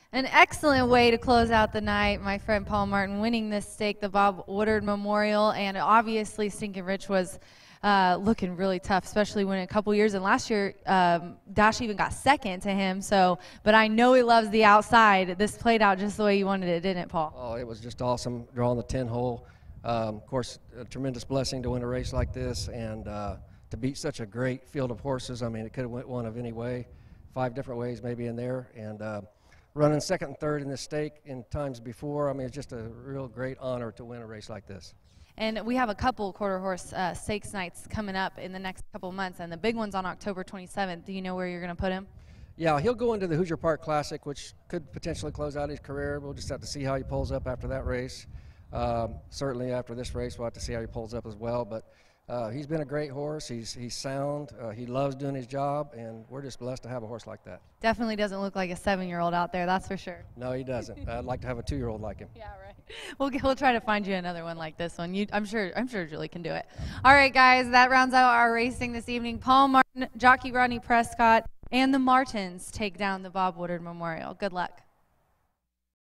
An excellent way to close out the night. My friend Paul Martin winning this stake, the Bob Woodard Memorial, and obviously Stinkin' Rich was looking really tough, especially when a couple years, and last year Dash even got second to him. So, but I know he loves the outside. This played out just the way you wanted it, didn't it, Paul? Oh, it was just awesome drawing the 10 hole. Of course, a tremendous blessing to win a race like this, and to beat such a great field of horses. I mean, it could have went one of any way, 5 different ways maybe in there, and running second and third in this stake in times before. I mean, it's just a real great honor to win a race like this. And we have a couple quarter horse stakes nights coming up in the next couple months, and the big one's on October 27th. Do you know where you're going to put him? Yeah, he'll go into the Hoosier Park Classic, which could potentially close out his career. We'll just have to see how he pulls up after that race. Certainly after this race, we'll have to see how he pulls up as well. But he's been a great horse. He's sound. He loves doing his job, and we're just blessed to have a horse like that. Definitely doesn't look like a 7-year-old out there, that's for sure. No, he doesn't. I'd like to have a 2-year-old like him. Yeah, right. We'll try to find you another one like this one. I'm sure Julie can do it. All right, guys, that rounds out our racing this evening. Paul Martin, Jockey Rodney Prescott, and the Martins take down the Bob Woodard Memorial. Good luck.